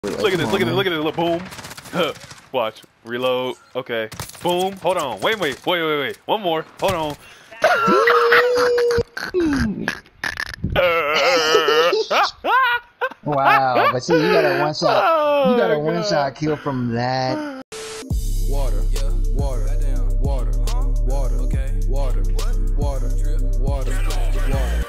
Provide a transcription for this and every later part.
Look at this, look at this, look, boom. Watch, reload, okay. Boom, hold on, wait. One more, hold on. Wow, but see, you got a one-shot kill from that. Water, yeah, water, water, water, okay, water, water, drip, water, water.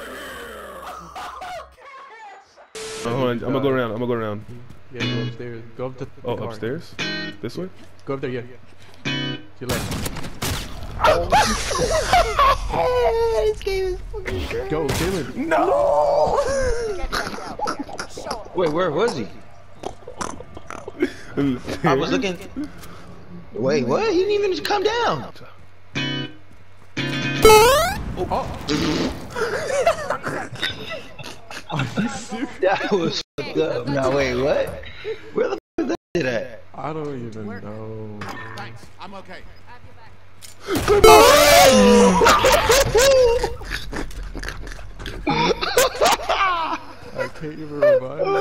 Hold on, I'm gonna go around. Yeah, go upstairs. Go up to the car. Upstairs? This way? Go up there, yeah. To your left. This game is fucking great. Go, Taylor. No! Wait, where was he? I was looking. Wait, what? He didn't even come down. Oh. That was fucked up. No, wait, what? Where the fuck is that shit at? I don't even know. Thanks, I'm okay. I can't even revive you.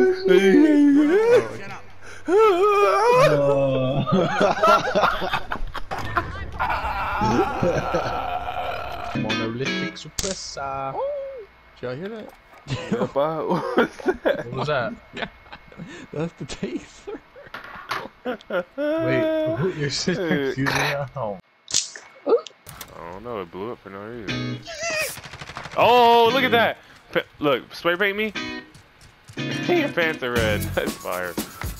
Monolithic suppressor. Did y'all hear that? What was that? What was that? That's the taser. Wait, you're just confusing me at home. I don't know, it blew up for no reason. Oh, look at that! Look, spray paint me. Your pants are red. That's fire.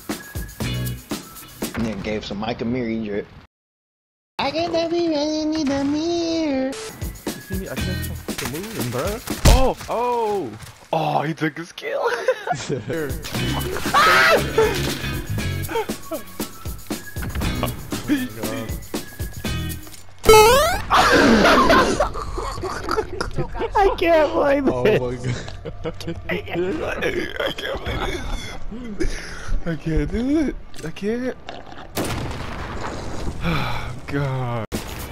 Nigga gave some Micah Miri drip. I get that we really need a mirror. You see me? I can't fucking move, bro. Oh, he took his kill. I can't blame it. Oh my god. I can't believe it. I can't do it. I can't. Oh, God.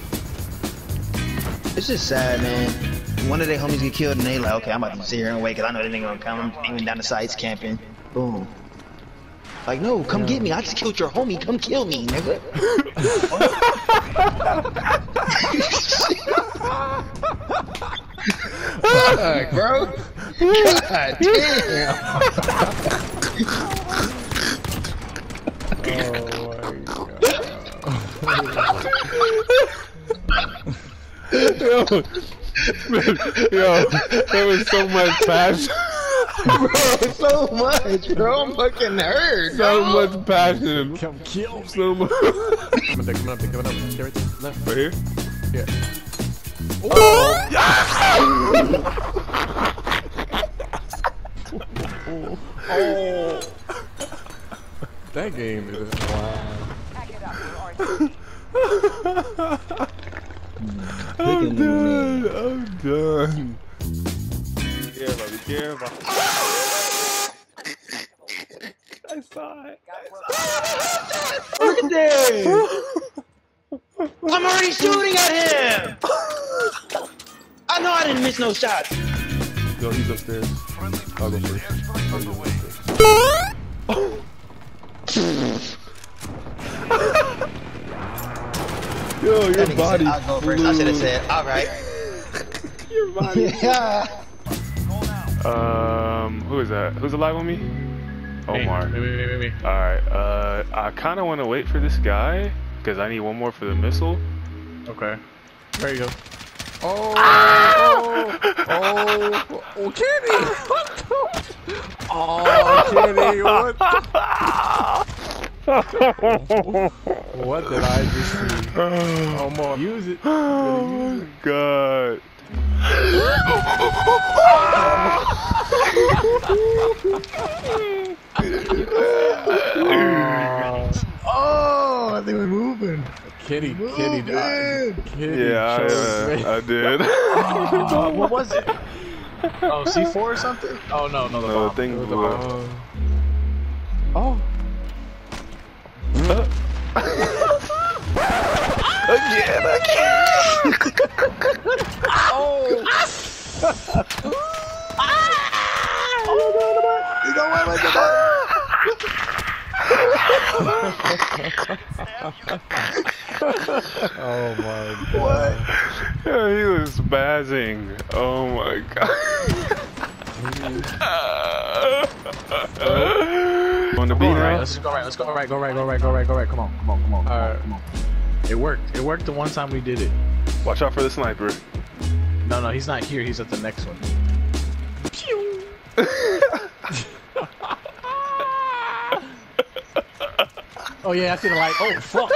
It's just sad, man. One of their homies get killed and they like, okay, I'm about to sit here and wait because I know they ain't gonna come. I'm aiming down the sights, camping. Boom. Like, no, come get me. I just killed your homie. Come kill me, nigga. Fuck, bro. God damn. Yo, there was so much passion. Bro, so much, bro. I'm fucking hurt. So much passion. Come kill. So much. Come up. Get right there. Left. Right here? Yeah. Oh! Oh. That game is wow. I'm done. Be careful. I saw it. I'm already shooting at him! I know I didn't miss no shots. Yo, he's upstairs. I'll go first. Yo, your body. I'll go first. I should have said, alright. Your body. Yeah. Who is that? Who's alive on me? Omar. Me. Alright, I kinda wanna wait for this guy, because I need one more for the missile. Okay. There you go. Oh, Kenny! What the? Oh, Kenny, what the? What did I just see? Oh, Mom, use it. Oh, God. Oh, they were moving. Kitty died. Kitty Yeah, I did. What was it? Oh, C4 or something? Oh, no, the No, bomb. the thing blew up. Oh. Again. Oh. Oh, no. He's going to Oh my god. Yeah, he was spazzing. Oh my god. On the beat Alright, now? let's go right. Let's go right. Go right. Go right. Go right. Go right. Come on. Come on. Come on. Come on. Come on. It worked. It worked the one time we did it. Watch out for the sniper. No, no, he's not here. He's at the next one. Pew! Oh yeah, I see the light. Oh fuck!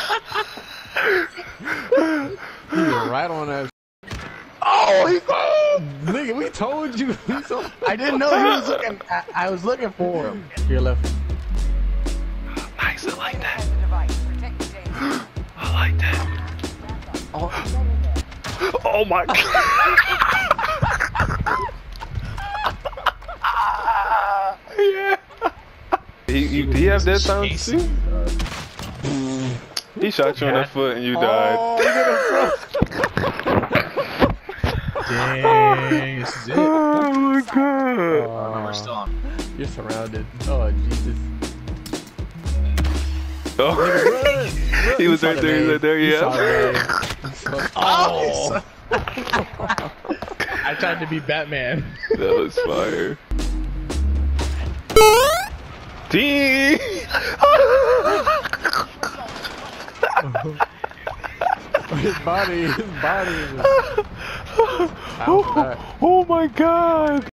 He was right on that. Oh, Nigga, we told you. I didn't know he was looking. I was looking for him. Your left. Nice, I like that. I like that. Oh my god. Yeah. He have that sound too? He shot you on the foot and you died. Dang, this is it. Oh my god. Oh, no, we're still on. You're surrounded. Oh Jesus. Oh. He was right there, he was right there, yeah. Oh! I tried to be Batman. That was fire. D. His body was Oh my god.